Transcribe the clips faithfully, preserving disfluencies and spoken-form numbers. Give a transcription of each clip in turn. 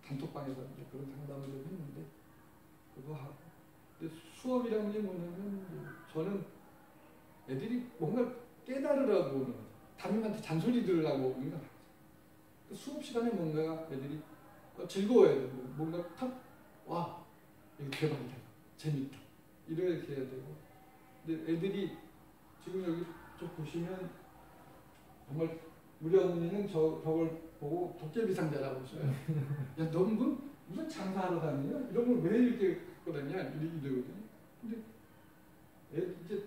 단톡방에서 이제 그런 상담을 좀 했는데 그거 하고. 근데 수업이라는 게 뭐냐면 저는 애들이 뭔가 깨달으라고 오는 거죠. 담임한테 잔소리 들으려고 오는 거 아니죠. 수업 시간에 뭔가 애들이 즐거워야 되고 뭔가 탁 와 이거 대박이다 재밌다 이렇게 해야 되고. 근데 애들이 지금 여기 좀 보시면 정말 우리 어머니는 저, 저걸 보고 도깨비 상자라고 써요. 야, 너 무슨, 무슨 장사하러 다니냐? 이런 걸 왜 이렇게 갖고 다니냐? 이러거든요. 근데 애, 이제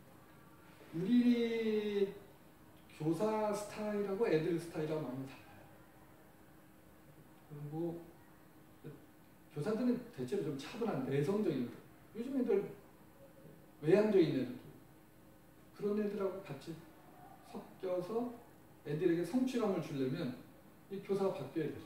우리 교사 스타일하고 애들 스타일하고 많이 달라요. 그리고 교사들은 대체로 좀 차분한 내성적인 거. 요즘 애들 외향적인 애들 그런 애들하고 같이 섞여서 애들에게 성취감을 주려면 이 교사가 바뀌어야 되죠.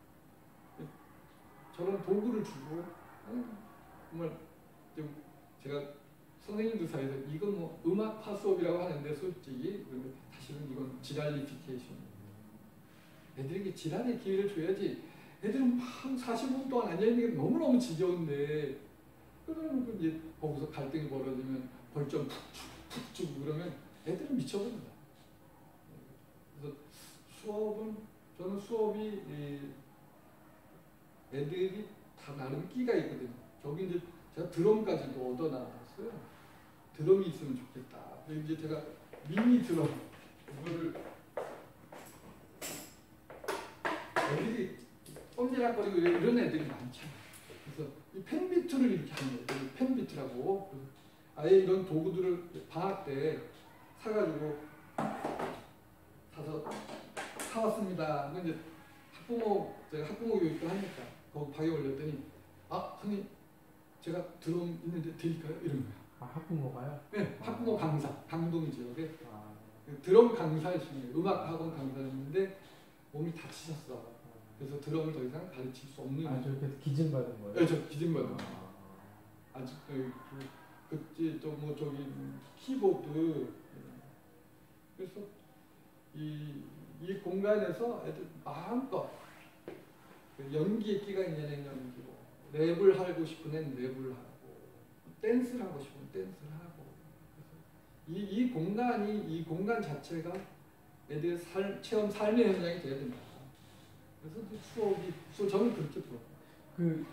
저런 도구를 주고 정말 제가 선생님들 사이에서 이건 뭐 음악파 수업이라고 하는데 솔직히 사실은 이건 지랄리피케이션. 애들에게 지랄의 기회를 줘야지. 애들은 한 사십 분 동안 앉아있는 게 너무너무 지겨운데 그러면 이제 거기서 갈등이 벌어지면 벌점 푹 주고 그러면 애들은 미쳐버린다. 그래서 수업은 저는 수업이 애들이 다 나름 끼가 있거든요. 저기 이제 제가 드럼까지도 얻어 나왔어요. 드럼이 있으면 좋겠다. 이제 제가 미니 드럼 이거를 애들이 꼼지락거리고 이런 애들이 많잖아요. 그래서 이 펜비트를 이렇게 하는 거예요. 펜비트라고. 아예 이런 도구들을 방학 때 사가지고 사서 사왔습니다. 이제 학부모 제가 학부모 교육을 하니까 거기 방에 올렸더니 아 선생님 제가 드럼 있는데 드릴까요? 이런 거예요. 아 학부모가요? 네, 학부모 아. 강사 강동 지역에 아. 드럼 강사이시네요. 음악 학원 강사였는데 몸이 다치셨어. 그래서 드럼을 더 이상 가르칠 수 없는. 아, 저 그래서 기증 받은 거예요? 네, 저 기증 받은 거예요. 아. 아직 그 그때 또 뭐 저기 키보드. 그래서 이, 이 공간에서 애들 마음껏 연기에 끼가 있는 애는 연기고, 랩을 하고 싶은 애는 랩을 하고, 댄스를 하고 싶으면 댄스를 하고. 그래서 이, 이 공간이 이 공간 자체가 애들 살, 체험 삶의 현장이 돼야 된다. 그래서 수업이, 수업 저는 그렇게 들어요. 그